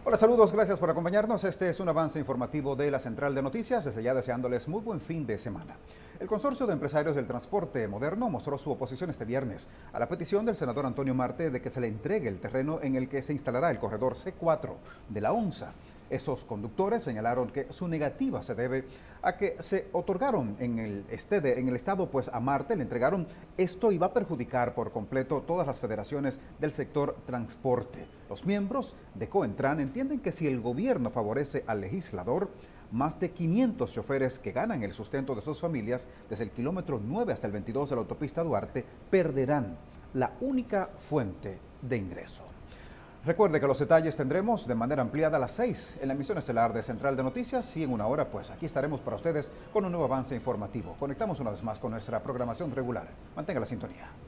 Hola, saludos, gracias por acompañarnos. Este es un avance informativo de la Central de Noticias, desde ya deseándoles muy buen fin de semana. El Consorcio de Empresarios del Transporte Moderno mostró su oposición este viernes a la petición del senador Antonio Marte de que se le entregue el terreno en el que se instalará el corredor C4 de la ONSA. Esos conductores señalaron que su negativa se debe a que se otorgaron en el Estado, pues a Marte le entregaron esto y va a perjudicar por completo todas las federaciones del sector transporte. Los miembros de Coentran entienden que si el gobierno favorece al legislador, más de 500 choferes que ganan el sustento de sus familias desde el kilómetro 9 hasta el 22 de la autopista Duarte perderán la única fuente de ingreso. Recuerde que los detalles tendremos de manera ampliada a las 6 en la emisión estelar de Central de Noticias y en una hora pues aquí estaremos para ustedes con un nuevo avance informativo. Conectamos una vez más con nuestra programación regular. Mantenga la sintonía.